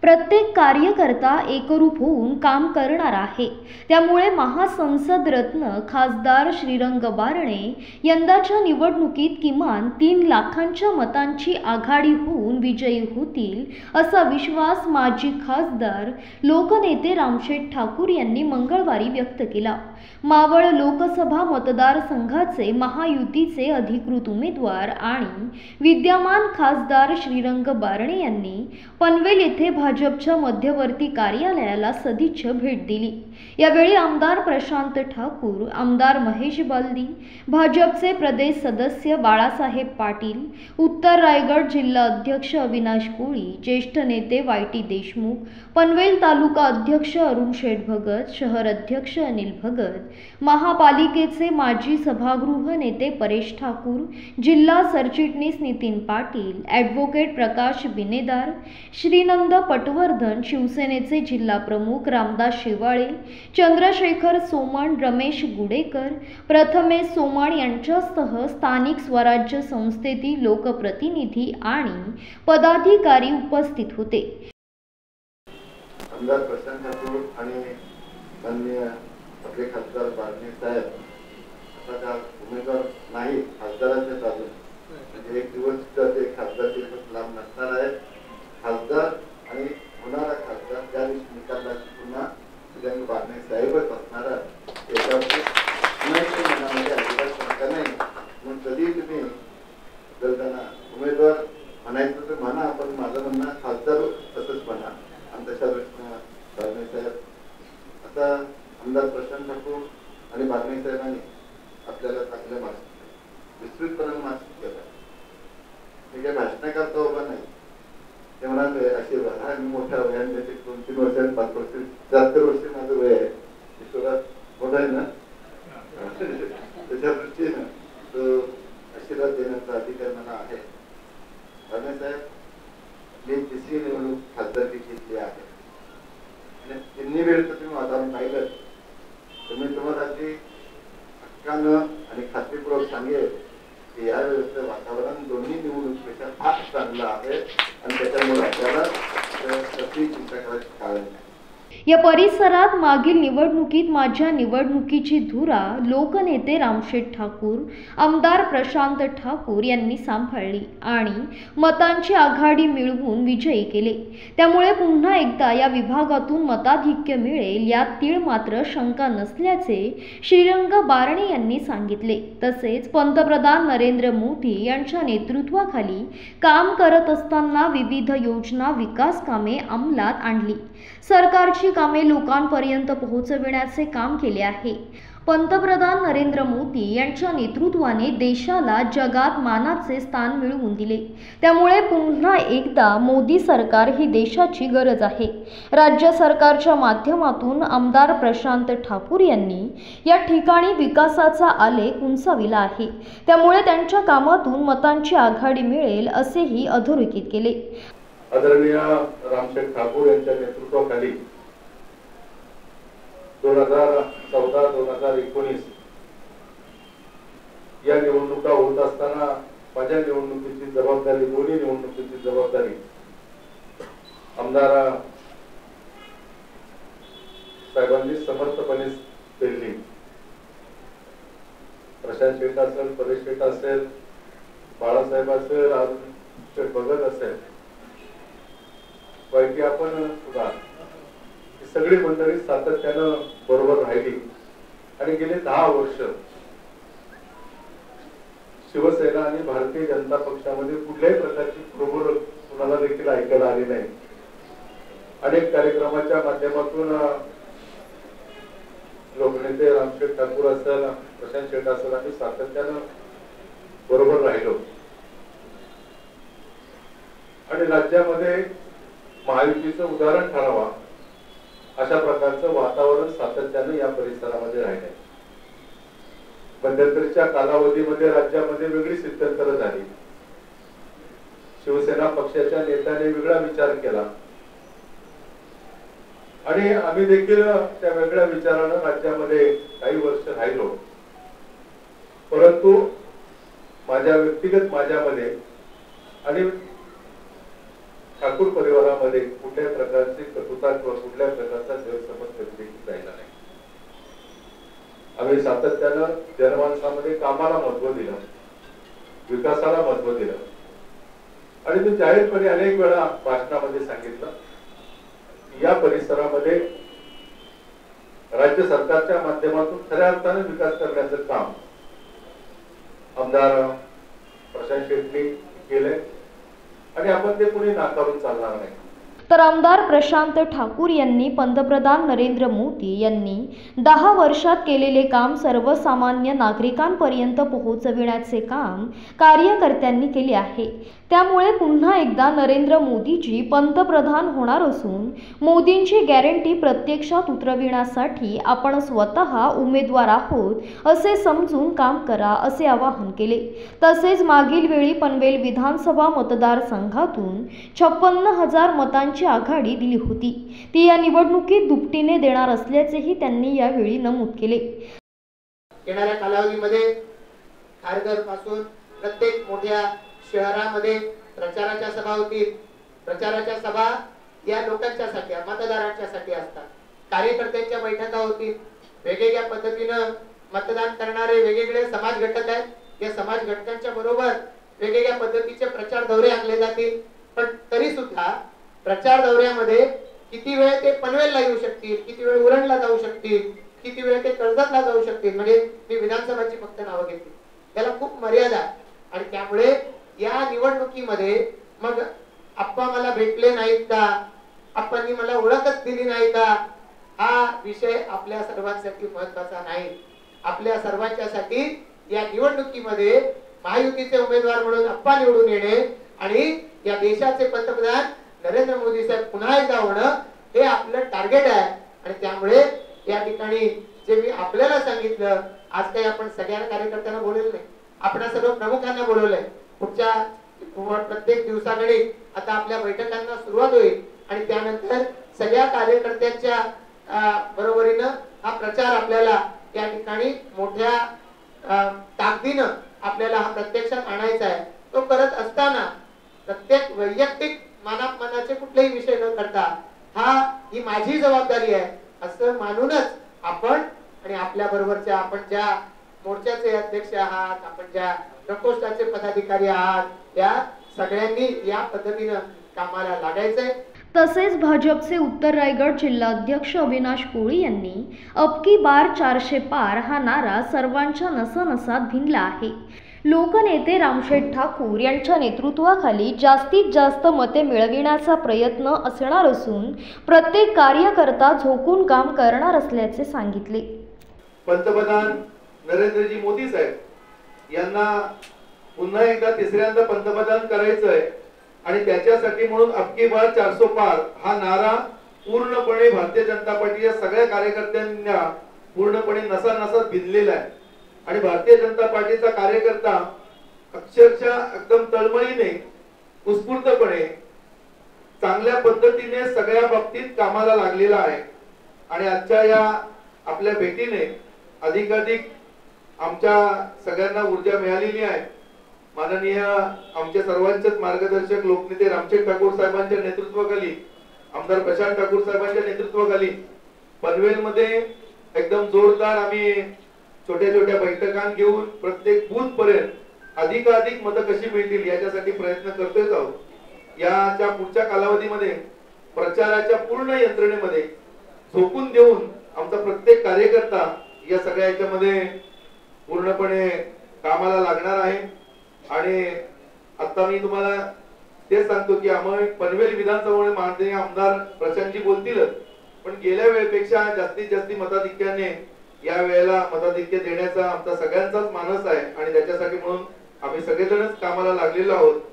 प्रत्येक कार्यकर्ता एकरूप होऊन काम करणार आहे। त्यामुळे महासंसद रत्न खासदार श्रीरंग बारणे यंदाच्या निवडणुकीत किमान 3 लाखांच्या मतांची आघाडी होऊन विजयी होतील असा विश्वास माजी खासदार लोकनेते रामशेठ ठाकूर यांनी मंगळवारी व्यक्त केला। मावळ लोकसभा मतदारसंघाचे महायुतीचे अधिकृत उमेदवार आणि विद्यमान खासदार श्रीरंग बारणे यांनी पनवेल येथे भाजपच्या मध्यवर्ती कार्यालयाला सदिच्छा भेट दिली। यावेळी आमदार प्रशांत ठाकूर, आमदार महेश बालदी, भाजपचे प्रदेश सदस्य बाळासाहेब पाटील, उत्तर रायगड जिल्हा अध्यक्ष अविनाश कोळी, ज्येष्ठ नेते वायटी देशमुख, पनवेल तालुका अध्यक्ष अरुण शेठ भगत, शहर अध्यक्ष अनिल भगत, महापालिकेचे माजी सभागृह नेते परेश ठाकूर, जिल्हा सरचिटणीस नितीन पाटील, ॲडव्होकेट प्रकाश बिनेदार, श्रीनंद पटवर्धन, शिवसेनेचे जिल्हा प्रमुख रामदास शेवाळे, चंद्रशेखर सोमण, रमेश गुडेकर, प्रथमेश सोमण यांच्यासह स्थानिक स्वराज्य संस्थेतील लोकप्रतिनिधी आणि पदाधिकारी उपस्थित होते। आमदार प्रशांत ठाकूर आणि माननीय आपले खासदार बारणे साहेब आता उमेदवार नाही खासदाराचे चालू म्हणजे एक दिवस ते खासदारचे लांब नसणार आहे। खासदार आणि होणारा खासदार त्या दिवशी निकालाची पुन्हा श्रीरंग बारणे साहेबच असणार आहे। याच्यावरती मनामध्ये अजिबात शंका नाही। मग कधी तुम्ही जर त्यांना उमेदवार म्हणायचं तर म्हणा, पण माझं म्हणणं खासदार तसंच म्हणा आणि तशा दृष्टीनं बारणे साहेब आता आमदार प्रशांत ठाकूर आणि बारणे साहेबांनी आपल्याला चांगल्या मार्क्स विस्तृतपणे मार्क्स केला। मी काही भाषण करता उभा नाही, ते म्हणाले आशीर्वाद हा मी मोठ्या वयाने 2-3 वर्ष 5 वर्ष 70 वर्ष माझं वय आहे, ईश्वरात मोठा आहे ना, त्याच्या दृष्टीनं तो आशीर्वाद देण्याचा अधिकार मला आहे। बारणे साहेब मी 3री निवडणूक खासदारकी घेतली आहे आणि 3 वेळ तर तुम्ही वातावरण पाहिलं तर मी तुम्हाला अगदी हक्कानं आणि खात्रीपूर्वक सांगेल की यावेळेचं वातावरण दोन्ही निवडणुकीपेक्षा फार चांगलं आहे आणि त्याच्यामुळे आपल्याला कसली चिंता करायची कारण नाही। या परिसरात मागील निवडणुकीत माझ्या निवडणुकीची धुरा लोकनेते रामशेठ ठाकूर, आमदार प्रशांत ठाकूर यांनी सांभाळली आणि मतांची आघाडी मिळवून विजयी केले। त्यामुळे पुन्हा एकदा या विभागातून मताधिक्य मिळेल यात तीळ मात्र शंका नसल्याचे श्रीरंग बारणे यांनी सांगितले। तसेच पंतप्रधान नरेंद्र मोदी यांच्या नेतृत्वाखाली काम करत असताना विविध योजना, विकास कामे अंमलात आणली। सरकारची कामे लोकांपर्यंत पोहोचविण्याचे काम केले आहे। पंतप्रधान नरेंद्र मोदी यांच्या नेतृत्वाने देशाला जगात मानाचे स्थान मिळवून दिले। त्यामुळे पुन्हा एकदा मोदी सरकार ही देशाची गरज आहे। राज्य सरकारच्या माध्यमातून आमदार प्रशांत ठाकूर यांनी या ठिकाणी विकासाचा आलेख उंचाविला आहे। त्यामुळे त्यांच्या कामातून मतांची आघाडी मिळेल असेही अधोरेखित केले। आदरणीय रामशेठ ठाकूर यांच्या नेतृत्वाखाली 2014-2019 या निवडणुका होत असताना माझ्या निवडणुकीची जबाबदारी, दोन्ही निवडणुकीची जबाबदारी आमदार साहेबांनी समर्थपणे पेलली। प्रशांत शेठ असेल, परेश शेठ असेल, बाळासाहेब असेल, अरुण शेठ भगत असेल, वायटी आपण सुद्धा सगळी मंडळी सातत्यानं बरोबर राहिली आणि गेले 10 वर्ष शिवसेना आणि भारतीय जनता पक्षामध्ये कुठल्याही प्रकारची कुरबुर कुणाला देखील ऐकायला आली नाही। अनेक कार्यक्रमाच्या माध्यमातून लोकनेते रामशेठ ठाकूर असेल, प्रशांत शेठ असेल आम्ही सातत्यानं बरोबर राहिलो आणि राज्यामध्ये महायुतीचं उदाहरण ठरावा अशा प्रकारचं वातावरण सातत्याने या परिसरामध्ये राहिले। मध्यंतरीच्या कालावधीमध्ये राज्यामध्ये वेगळी स्थित्यंतर झाली। शिवसेना पक्षाच्या नेत्याने वेगळा विचार केला आणि आम्ही देखील त्या वेगळ्या विचारानं राज्यामध्ये काही वर्ष राहिलो। परंतु माझ्या व्यक्तिगत माझ्यामध्ये आणि ठाकूर परिवारामध्ये कुठल्याही प्रकार प्रकारची कटुता किंवा कुठल्या प्रकारचा गैरसमज कधी देखील राहिला नाही. आम्ही सातत्यानं जनमानसामध्ये कामाला महत्व दिलं, विकासाला महत्व दिलं आणि मी जाहीरपणे अनेक वेळा भाषणामध्ये सांगितलं या परिसरामध्ये राज्य सरकारच्या माध्यमातून खऱ्या अर्थाने विकास करण्याचं काम आमदार प्रशांत शेट्टी केले आणि आपण ते कुणी नाकारून चालणार नाही. तर आमदार प्रशांत ठाकूर यांनी पंतप्रधान नरेंद्र मोदी यांनी 10 वर्षात केलेले काम सर्वसामान्य नागरिकांपर्यंत पोहोचविण्याचे काम कार्यकर्त्यांनी केले आहे. त्यामुळे पुन्हा एकदा नरेंद्र मोदीजी पंतप्रधान होणार असून मोदींची गॅरंटी प्रत्यक्षात उतरविण्यासाठी आपण स्वतः उमेदवार आहोत असे समजून काम करा असे आवाहन केले. तसेच मागील वेळी पनवेल विधानसभा मतदारसंघातून 56,000 मतांची आघाडी दिली होती, ती या निवडणुकीत दुपटीने देणार असल्याचेही त्यांनी यावेळी नमूद केले. येणाऱ्या कालावधीमध्ये खारघर पासून प्रत्येक मोठ्या शहरामध्ये प्रचाराच्या सभा होतील. प्रचाराच्या सभा या लोकांच्यासाठी, मतदारांच्यासाठी असतात. कार्यकर्त्यांच्या बैठका होतील. वेगवेगळ्या पद्धतीनं मतदान करणारे वेगवेगळे समाज घटक आहेत. या समाज घटकांच्या बरोबर वेगवेगळ्या पद्धतीचे प्रचार दौरे आखले जातील. पण तरी सुद्धा प्रचार दौऱ्यामध्ये किती वेळ ते पनवेलला येऊ शकतील, किती वेळ उरणला जाऊ शकतील, किती वेळ ते कर्जतला जाऊ शकतील, म्हणजे मी विधानसभाची फक्त नावं घेतली, त्याला खूप मर्यादा. आणि त्यामुळे या निवडणुकीमध्ये मग आप्पा मला भेटले नाहीत का, आप्पांनी मला ओळखच दिली नाही का, हा विषय आपल्या सर्वांसाठी महत्वाचा नाही. आपल्या सर्वांच्यासाठी या निवडणुकीमध्ये महायुतीचे उमेदवार म्हणून आप्पा निवडून येणे आणि या देशाचे पंतप्रधान नरेंद्र मोदी साहेब पुन्हा एकदा होणं हे आपलं टार्गेट आहे. आणि त्यामुळे या ठिकाणी जे मी आपल्याला सांगितलं, आज काही आपण सगळ्या कार्यकर्त्यांना बोललेलं नाही, आपण सर्व प्रमुखांना बोलवलंय. पुढच्या प्रत्येक दिवसाकडे आता आपल्या बैठकांना सुरुवात होईल आणि त्यानंतर सगळ्या कार्यकर्त्यांच्या बरोबरीनं हा प्रचार आपल्याला या ठिकाणी मोठ्या ताकदीनं आपल्याला हा प्रत्यक्षात आणायचा आहे. तो करत असताना प्रत्येक वैयक्तिक मनाचे कुठलेही विषय न करता ही माझी जबाबदारी आहे असं मानूनच आपण आणि आपल्या बरोबरच्या, आपण ज्या मोर्चाचे अध्यक्ष आहात, आपण ज्या प्रकोष्ठाचे पदाधिकारी आहात, त्या सगळ्यांनी या पद्धतीनं कामाला लागायचंय. तसेच भाजपचे उत्तर रायगड जिल्हाध्यक्ष अविनाश कोळी यांनी अब की बार 400 पार हा नारा सर्वांच्या नसानसात भिनला आहे. लोकनेते रामशेठ ठाकूर यांच्या नेतृत्वाखाली जास्तीत जास्त मते मिळविण्याचा प्रयत्न असणार असून प्रत्येक कार्यकर्ता झोकून काम करणार असल्याचे सांगितले. पंतप्रधान नरेंद्रजी मोदी साहेब यांना पुन्हा एकदा तिसऱ्यांदा पंतप्रधान करायचंय आणि त्याच्यासाठी म्हणून अब की बार 400 पार हा नारा पूर्णपणे भारतीय जनता पार्टीच्या सगळ्या कार्यकर्त्यांना पूर्णपणे नसानसात भिनलेला आहे. आणि भारतीय जनता पार्टीचा कार्यकर्ता अक्षरशः एकदम तळमळीने, उत्स्फूर्तपणे, चांगल्या पद्धतीने सगळ्या बाबतीत कामाला लागलेला आहे. आणि आजच्या या आपल्या भेटीने अधिकाधिक आमच्या सगळ्यांना ऊर्जा मिळालेली आहे. माननीय आमच्या सर्वांचेच मार्गदर्शक लोकनेते रामशेठ ठाकूर साहेबांच्या नेतृत्वाखाली, आमदार प्रशांत ठाकूर साहेबांच्या नेतृत्वाखाली पनवेलमध्ये एकदम जोरदार आम्ही छोट्या छोट्या बैठकां घेऊन प्रत्येक बूथ पर्यंत अधिकाधिक मतं कशी मिळतील याच्यासाठी प्रयत्न करतोय आहोत. याच्या पुढच्या कालावधीमध्ये प्रचाराच्या पूर्ण यंत्रणेमध्ये झोकून देऊन आमचा प्रत्येक कार्यकर्ता या सगळ्या याच्यामध्ये पूर्णपणे कामाला लागणार आहे. आणि आता मी तुम्हाला तेच सांगतो की आम्ही पनवेल विधानसभेमध्ये माननीय आमदार प्रशांतजी बोलतीलच, पण गेल्या वेळेपेक्षा जास्तीत जास्त मताधिक्याने या वेळेला मताधिक्य देण्याचा आमचा सगळ्यांचाच मानस आहे आणि त्याच्यासाठी म्हणून आम्ही सगळेजणच कामाला लागलेलो आहोत.